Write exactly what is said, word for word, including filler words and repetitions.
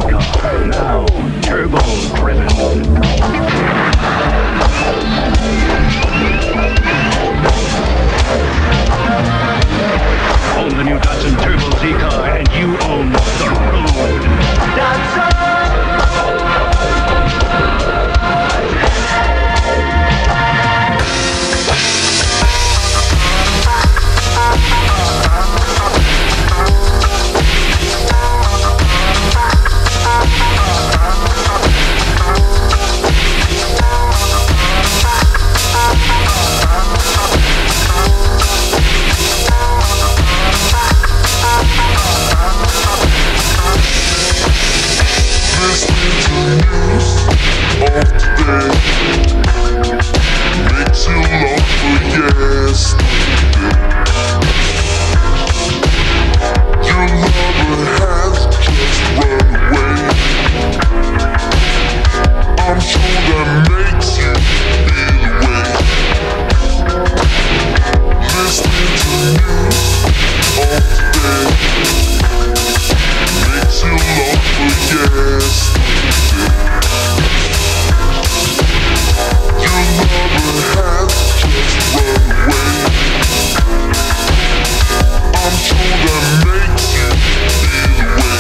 Z-Car, now turbo-driven. Own the new Datsun Turbo Z-Car and you own the road. Datsun! Makes you long for yesterday. Your lover has just run away. I'm sure that makes you feel away. Listening to news all day makes you long for yesterday. Your lover has just run away. I'm sure that makes you feel away.